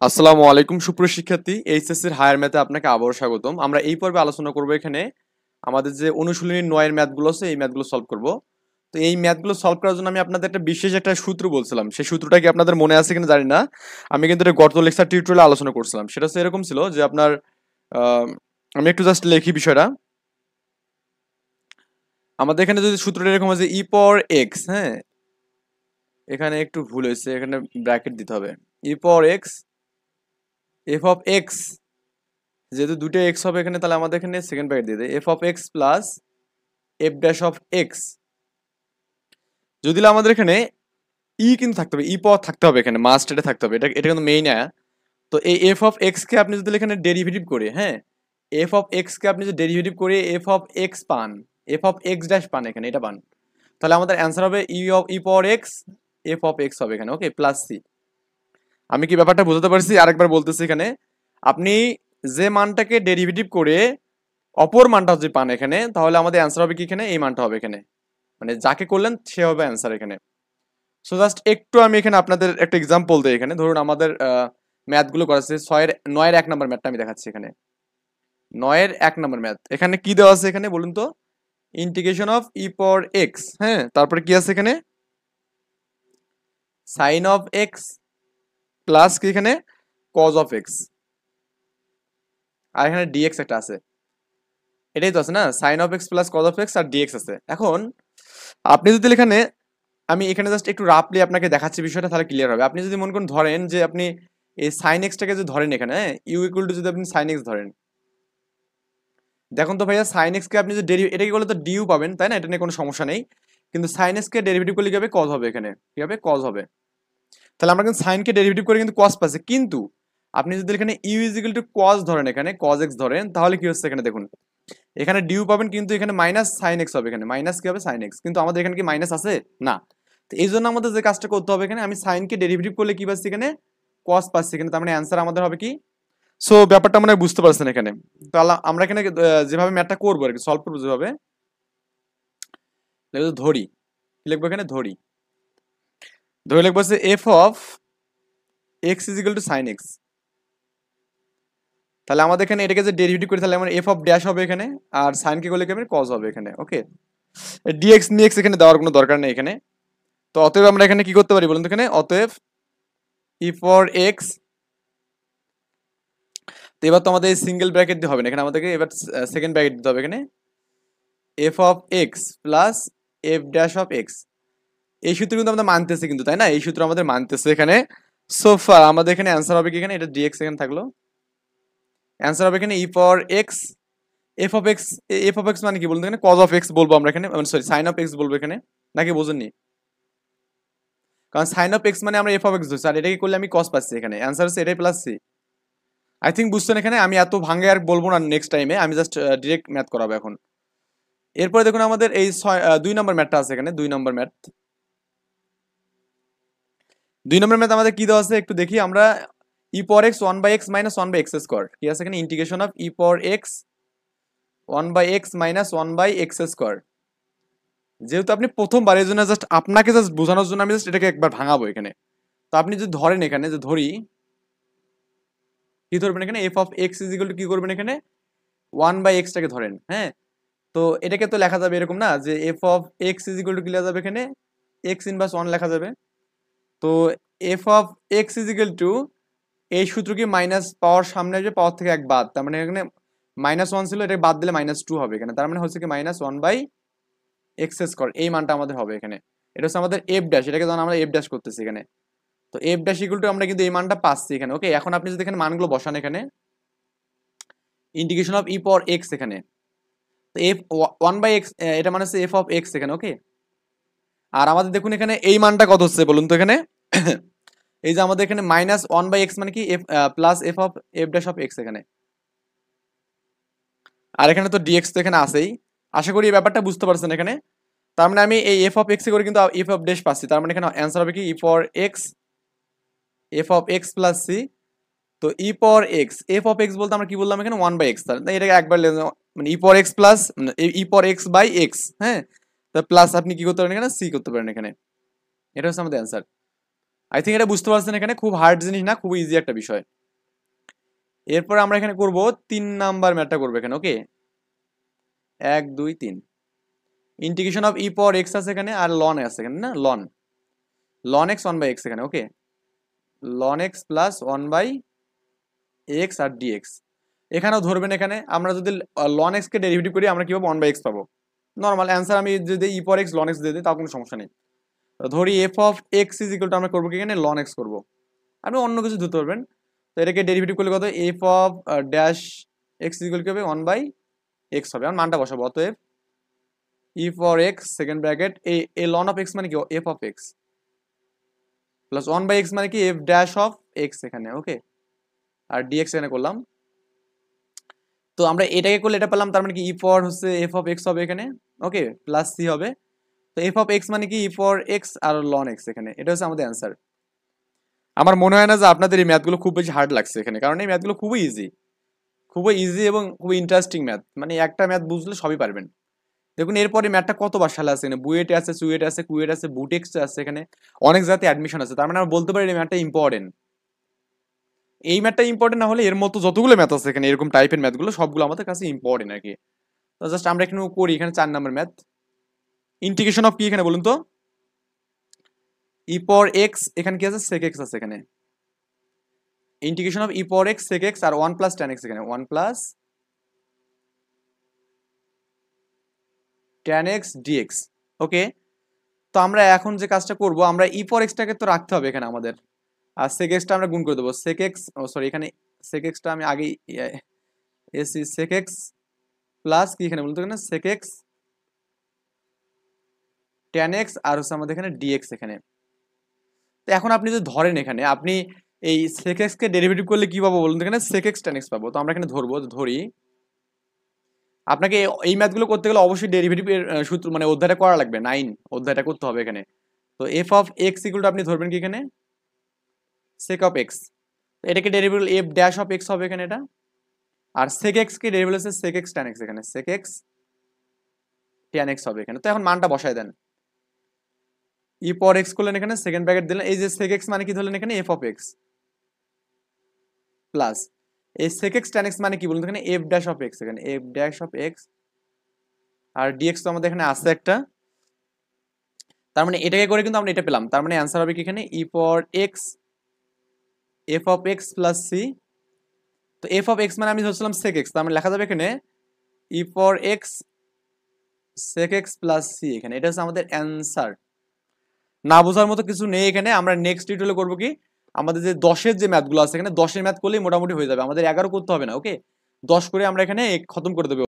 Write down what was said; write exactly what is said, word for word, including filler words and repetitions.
আসসালামু আলাইকুম সুপ্রিয় শিক্ষার্থী, এইচএসসির হায়ার ম্যাথে আপনাকে আবারও স্বাগতম। আমরা এই পর্বে আলোচনা করব এখানে আমাদের যে অনুশীলনী নয়ের ম্যাথগুলো আছে এই ম্যাথগুলো সলভ করব। তো এই ম্যাথগুলো সলভ করার জন্য আমি আপনাদের একটা বিশেষ একটা সূত্র বলছিলাম, সেই সূত্রটা কি আপনাদের মনে আছে কিনা জানি না। আমি কিন্তু এটা গত লেকচার টিউটোরিয়ালে আলোচনা করছিলাম। সেটা হচ্ছে এরকম ছিল যে আপনার আহ, আমি একটু জাস্ট লিখি বিষয়টা। আমাদের এখানে যদি সূত্রটা এরকম আছে ই পাওয়ার এক্স, হ্যাঁ এখানে একটু ভুল হয়েছে, এখানে ব্র্যাকেট দিতে হবে। E power x f of x, যেহেতু দুটো এক্স হবে এখানে, তাহলে আমাদের এখানে সেকেন্ড ব্র্যাকেট দিয়ে দেয় f of x plus f dash of x. যদি আমাদের এখানে ই কিন্তু থাকতে হবে, ই পাওয়ার থাকতে হবে, এখানে মাস্ট এটা থাকতে হবে, এটা এটা কিন্তু মেইন। তো এই এফ অফ এক্স কে আপনি যদি এখানে ডেরিভেটিভ করে, হ্যাঁ এফ অফ এক্স কে আপনি যদি ডেরিভেটিভ করে এফ অফ এক্স পান, এফ অফ এক্স ড্যাশ পান, এখানে এটা পান, তাহলে আমাদের অ্যান্সার হবে e of e power x f of x হবে এখানে, ওকে প্লাস সি। আমি কি ব্যাপারটা বুঝতে পারছি? আরেকবার বলতেছি, এখানে আপনি যে মানটাকে ডেরিভেটিভ করে অপর মানটা যদি পান এখানে, তাহলে আমাদের অ্যান্সার হবে কি এখানে এই মানটা হবে এখানে, মানে যাকে করলেন সে হবে অ্যান্সার এখানে। সো জাস্ট একটু আমি এখানে আপনাদের একটা এক্সাম্পল দিই। এখানে ধরুন আমাদের ম্যাথগুলো করেছে ছয়ের নয়ের এক নম্বর ম্যাথটা আমি দেখাচ্ছি এখানে। নয়ের এক নম্বর ম্যাথ এখানে কি দেওয়া আছে এখানে বলুন তো? Integration of e power x, হ্যাঁ তারপরে কি আছে এখানে সাইন অফ এক্স প্লাস কি এখানে কজ অফ এক্স, আর এখানে ডিএক্স একটা আছে। এটাই তো আছে না, sine of x plus cos of x আর ডিএক্স আছে। এখন আপনি যদি এখানে, আমি এখানে জাস্ট একটু রাফলি আপনাকে দেখাচ্ছি বিষয়টা, তাহলে ক্লিয়ার হবে। আপনি যদি মনে করেন ধরেন যে আপনি এই সাইন এক্সটাকে যদি ধরেন এখানে, হ্যাঁ ইউ ইকুয়াল টু যদি আপনি সাইন এক্স ধরেন, দেখুন তো ভাইয়া সাইন এক্স কে আপনি যদি ডেরিভ এটাকে করলে তো ডিউ পাবেন তাই না, এটা নিয়ে কোনো সমস্যা নেই। কিন্তু সাইন এক্স কে ডেরিভেটিভ করলে কি হবে? কজ হবে এখানে, কি হবে? কজ হবে। তাহলে আমরা কিন্তু সাইন কে ডেরিভেটিভ করে কিন্তু কজ পাচ্ছি, কিন্তু আপনি যদি এখানে u is equal to cos ধরেন, এখানে কজ এক্স ধরেন, তাহলে কি হচ্ছে এখানে দেখুন, এখানে ডিউ পাবেন কিন্তু এখানে মাইনাস সাইন এক্স হবে, এখানে মাইনাস কি হবে? Sine x. কিন্তু আমাদের এখানে কি মাইনাস আছে? না। তো এই জন্য আমাদের যে কাজটা করতে হবে এখানে, আমি সাইন কে ডেরিভেটিভ করলে কি পাচ্ছি এখানে? কজ পাচ্ছি এখানে, তার মানে অ্যান্সার আমাদের হবে কি? সো ব্যাপারটা মানে বুঝতে পারছেন এখানে। তাহলে আমরা এখানে আহ, যেভাবে ম্যাথটা করবো আর কি, সলভ করবো যেভাবে, লিখবো ধরি, কি লিখবো এখানে? ধরি। ধরে লিখবো হচ্ছে f of x is equal to sine x. তাহলে আমাদের এখানে এটাকে যে ডেরিভেটিভ করি, তাহলে আমার এফ অফ ড্যাশ হবে এখানে, আর সাইন কে করলে কি হবে? কজ হবে এখানে, ওকে। ডিএক্স নিএক্স এখানে দেওয়ার কোনো দরকার নেই এখানে। তো অতএব আমরা এখানে কি করতে পারি বলুন তো? এখানে অতএব ই ফর এক্স, তো এবার তো আমাদের সিঙ্গেল ব্র্যাকেট দিয়ে হবে না, এখানে আমাদেরকে এবার সেকেন্ড ব্র্যাকেট দিতে হবে এখানে, f of x plus f dash of x. এই সূত্র কিন্তু আমাদের মানতেছে কিন্তু, তাই না? এই সূত্র আমাদের মানতেছে এখানে। সোফা আমাদের এখানে অ্যান্সার হবে কি এখানে, এটা ডিএক্স এখানে থাকলো, অ্যান্সার হবে এখানে e for x f of x. F of x মানে কি বলুন? এখানে কজ অফ এক্স বলবো আমরা এখানে, সরি সাইন অফ এক্স বলবো এখানে, নাকি বোঝেননি? কারণ সাইন অফ এক্স মানে আমরা এফ অফ এক্স ধরছি, আর এটাকে করলে আমি কজ পাচ্ছি এখানে, অ্যান্সার হচ্ছে এটাই প্লাস সি। আই থিঙ্ক বুঝছেন এখানে। আমি এত ভাঙে আর বলবো না নেক্সট টাইমে, আমি জাস্ট ডিরেক্ট ম্যাথ করাবো এখন। এরপরে দেখুন আমাদের এই ছয় আহ, দুই নম্বর ম্যাথটা আছে এখানে, দুই নম্বর ম্যাথ। দুই নম্বর ম্যাথ আমাদের কি দেওয়া আছে একটু দেখি আমরা। E power x one by x minus one by x square, কি আছে এখানে? Integration of e power x one by x minus one by x square. যেহেতু আপনি প্রথমবার, এই জন্য জাস্ট আপনাকে জাস্ট বোঝানোর জন্য আমি জাস্ট এটাকে একবার ভাঙাবো এখানে। তো আপনি যদি ধরেন এখানে, যে ধরি, কি ধরবেন এখানে? F of x is equal to কি করবেন এখানে? ওয়ান বাই এক্সটাকে ধরেন, হ্যাঁ। তো এটাকে তো লেখা যাবে এরকম না, যে f of x is equal to কি লেখা যাবে এখানে? এক্স ইনভার্স ওয়ান লেখা যাবে। তো f of x is equal to, এই সূত্র কি মাইনাস পাওয়ার সামনে আসবে, পাওয়ার থেকে এক বাদ, তার মানে এখানে মাইনাস ওয়ান ছিল, এটা বাদ দিলে মাইনাস টু হবে এখানে, তার মানে হচ্ছে কি minus one by x square, এই মানটা আমাদের হবে এখানে। এটা হচ্ছে আমাদের এফ ড্যাশ, এটাকে যখন আমরা এফ ড্যাশ করতেছি এখানে, তো এফ ড্যাশ ইকুয়াল টু আমরা কিন্তু এই মানটা পাচ্ছি এখানে, ওকে। এখন আপনি যদি এখানে মানগুলো বসান এখানে, integration of e power x এখানে, তো এফ ওয়ান বাই এক্স, এটা মানে হচ্ছে এফ অফ এক্স এখানে, ওকে। আর আমাদের দেখুন এখানে এই মানটা কত হচ্ছে বলুন তো এখানে? এই যে আমাদের এখানে মাইনাস ওয়ান বাই এক্স মানে কি f plus f of f dash of x এখানে, আর এখানে তো ডিএক্স তো এখানে আছেই। আশা করি এই ব্যাপারটা বুঝতে পারছেন এখানে। তার মানে আমি এই এফ অফ এক্স করে কিন্তু এফ অফ ড্যাশ পাচ্ছি, তার মানে এখানে অ্যান্সার হবে কি e for x f of x plus C. তো e power x, f of x বলতে আমরা কি বললাম এখানে? ওয়ান বাই এক্স, তাই এটাকে একবার মানে e power x plus e power x by x, হ্যাঁ। তা প্লাস আপনি কি করতে পারেন এখানে? সি করতে পারেন এখানে। এটা হচ্ছে আমাদের অ্যান্সার। আই থিঙ্ক এটা বুঝতে পারছেন এখানে, খুব হার্ড জিনিস না, খুব ইজি একটা বিষয়। এরপর আমরা এখানে করব তিন নাম্বার ম্যাথটা করবো এখানে, ওকে। এক দুই তিন, integration of e power x আছে এখানে, আর লন আছে এখানে না, ln ln x one by x এখানে, okay. Ln x plus one by x আর ডিএক্স। এখানেও ধরবেন, এখানে আমরা যদি লন এক্স কে ডেরিভেটিভ করি আমরা কি পাবো, ওয়ান বাই এক্স পাবো। নর্মাল অ্যান্সার আমি যদি e power x ln x দিয়ে দিই তাও কোনো সমস্যা নেই। ধরি f of x is equal to আমরা করবো কি এখানে, লন এক্স করবো। আপনি অন্য কিছু ধরতে পারবেন। তো এটাকে ডেরিভেটিভ করলে কত, f of dash x is equal to হবে, ওয়ান বাই এক্স হবে। আমার মানটা বসাবো, অতএব e for x second bracket A A ln of x মানে কি, f of x plus one by x মানে কি, এফ ড্যাশ অফ এক্স এখানে, ওকে। আর ডিএক্স এখানে করলাম। তো আমরা এটাকে করলে এটা পেলাম, তার মানে কি ই ফর হচ্ছে এফ অফ এক্স হবে এখানে, ওকে, প্লাস সি হবে। তো এফ অফ এক্স মানে কি ই ফর এক্স আর লন এক্স এখানে, এটা হচ্ছে আমাদের অ্যান্সার। আমার মনে হয় না যে আপনাদের এই ম্যাথগুলো খুব বেশি হার্ড লাগছে এখানে, কারণ এই ম্যাথগুলো খুবই ইজি, খুবই ইজি এবং খুবই ইন্টারেস্টিং ম্যাথ। মানে একটা ম্যাথ বুঝলে সবই পারবেন। দেখুন এরপরে ম্যাথটা কতবার সালে আছে এখানে, বুয়েটে আছে, সুয়েটে আছে, কুয়েট আছে, বুটেক্স আছে, এখানে অনেক জায়গাতে অ্যাডমিশন আছে। তার মানে আমরা বলতে পারি এই ম্যাথটা ইম্পর্টেন্ট। এই ম্যাথটা ইম্পর্টেন্ট না হলে এর মতো যতগুলো ম্যাথ আছে এখানে এরকম টাইপের ম্যাথগুলো সবগুলো আমাদের কাছে ইম্পর্টেন্ট আর কি। তো জাস্ট আমরা এখানে করি, এখানে চার নাম্বার ম্যাথ, ইন্টিগ্রেশন অফ কি এখানে বলুন তো, ই পাওয়ার এক্স, এখানে কি আছে, সেক এক্স আছে এখানে, integration of e power x sec x আর ওয়ান প্লাস টেন এক্স এখানে, one plus tan x dx, okay. তো আমরা এখন যে কাজটা করব, আমরা ই পাওয়ার এক্সটাকে তো রাখতে হবে এখানে আমাদের, আর সেক এক্সটা আমরা গুণ করে দেবো, সেক এক্স, ও সরি এখানে সেক এক্সটা আমি আগেই এসি, সেক এক্স প্লাস কি এখানে বলতো, এখানে সেক এক্স টেন এক্স আর হচ্ছে আমাদের এখানে ডিএক্স এখানে। তো এখন আপনি যদি ধরেন এখানে আপনি এই সেক এক্স কে ডেরিভেটিভ করলে কি পাবো বলুন তো, এখানে সেক এক্স টেন এক্স পাবো। তো আমরা এখানে ধরবো, ধরি আপনাকে এই ম্যাথগুলো করতে গেলে অবশ্যই ডেরিভেটিভ এর সূত্র মানে অধ্যায়টা করা লাগবে, নাইন অধ্যায়টা করতে হবে এখানে। তো f of x equal to আপনি ধরবেন কি এখানে, সেক অফ এক্স, এটাকে derivative f dash of x হবে এখানে এটা, আর সেক এক্স কে ডেরিভেটিভ হচ্ছে সেক এক্স টেন এক্স এখানে, সেক এক্স টেন এক্স হবে এখানে। তো এখন মানটা বসায় দেন, ই পাওয়ার এক্স করলেন এখানে, সেকেন্ড ব্র্যাকেট দিলেন, এই যে সেক এক্স মানে কি ধরলেন এখানে, এফ অফ এক্স প্লাস এই সেক এক্স টেন এক্স মানে কি বলুন এখানে, এফ ড্যাশ অফ এক্স এখানে, এফ ড্যাশ অফ এক্স আর ডিএক্স তো আমাদের এখানে আছে একটা। তার মানে এটাকে করে কিন্তু আমরা এটা পেলাম, তার মানে অ্যান্সার হবে কি এখানে, e power x f of x plus C. তো এফ অফ এক্স মানে আমি ধরছিলাম সেক এক্স, তার মানে লেখা যাবে এখানে e power x sec x plus C এখানে, এটা হচ্ছে আমাদের অ্যান্সার। না বোঝার মতো কিছু নেই এখানে। আমরা নেক্সট টিউটোরিয়ালে করবো কি, আমাদের যে দশের যে ম্যাথগুলো আছে এখানে, দশের ম্যাথ করলেই মোটামুটি হয়ে যাবে, আমাদের এগারো করতে হবে না, ওকে। দশ করে আমরা এখানে খতম করে দেবো।